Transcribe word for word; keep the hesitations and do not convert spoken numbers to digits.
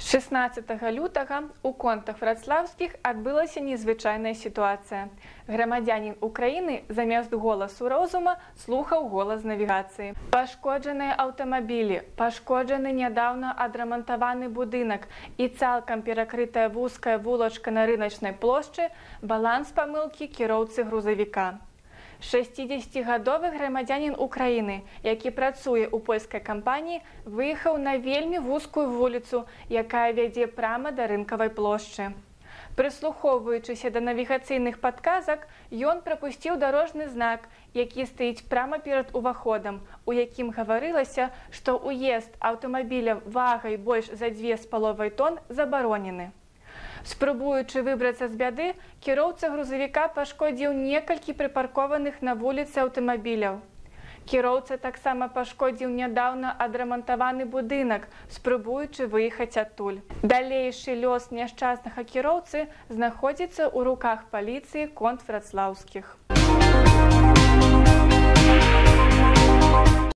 шестнадцатага лютага у контах врацлаўскіх адбылася незвычайная сітуацыя. Грамадзянін Украіны замест голасу розума слухаў голас навігацыі. Пашкоджаныя аўтамабілі, пашкоджаны нядаўна адрамантаваны будынак і цалкам перакрытая вузкая вулачка на рыначнай плошчы – баланс памылкі кіроўцы грузавіка. шэсцідзесяцігадовы грамадзянін Украіны, які працуе ў польскай кампаніі, выехаў на вельмі вузкую вуліцу, якая вядзе прама да рынкавай плошчы. Прыслухоўваючыся да навігацыйных падказак, ён прапусціў дарожны знак, які стаіць прама перад уваходам, у якім гаварылася, што ўезд аўтамабіля вагай больш за дзве з паловай тон забаронены. Спрабуючы выбрацца з бяды, кіроўца грузавіка пашкодзіў некалькі прыпаркованых на вуліцы аўтамабіляў. Кіроўца таксама пашкодзіў нядаўна адрамантаваны будынак, спрабуючы выехаць адтуль. Далейшы лёс няшчаснага кіроўцы знаходзіцца ў руках паліцыі конт врацлаўскіх.